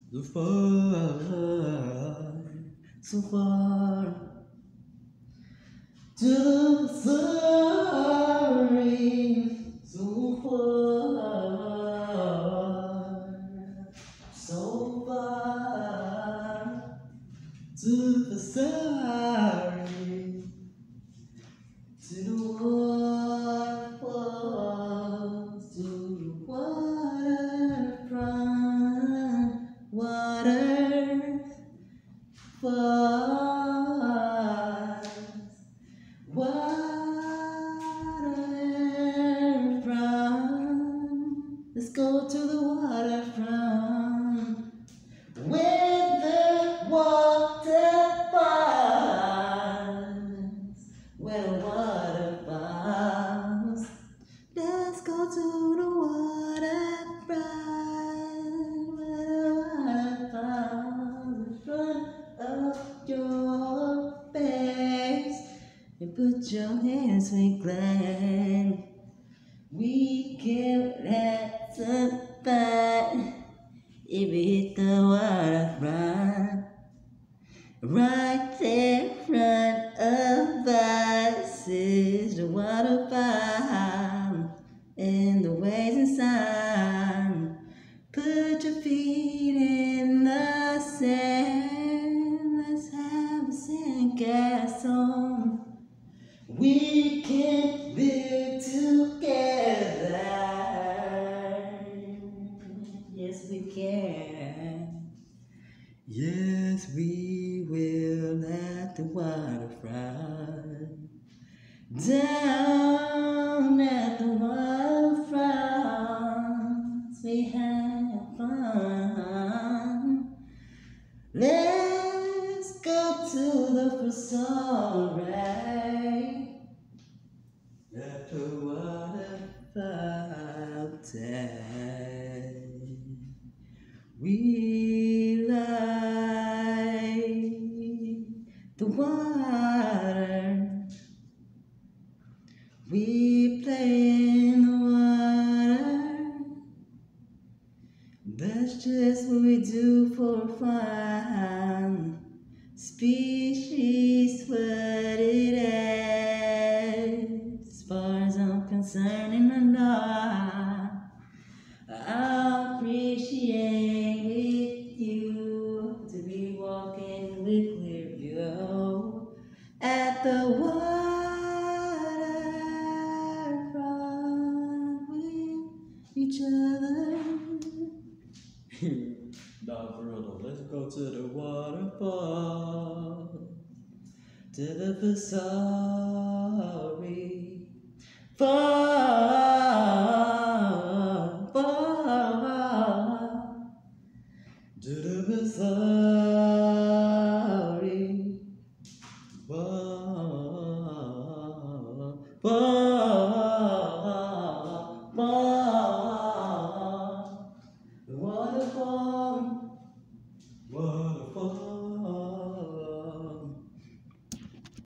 So far, so far, to the sorry, so far, to the sorry, to the waterfalls, to the waterfront, waterfalls, waterfront. Let's go to the waterfront. With the waterfalls, where the waterfalls. Let's go to the waterfront, where the waterfalls in front of your face. And put your hands in glad. We can have some fun. If we hit the waterfront, right there in front of us is the waterfall and the waves inside. Put your feet in the sand, let's have a sandcastle. We can build together. Yes, we can. Yes, we will at the waterfront. Down at the waterfront, we have fun. Let's go to the first alright. At the waterfall time. We like the water. We play in the water. That's just what we do for fun. Species, what it is. As far as I'm concerned, and I know I'll appreciate with you to be walking with Clearview at the waterfront with each other. Nah, for real though, let's go to the waterfall, to the Vasari.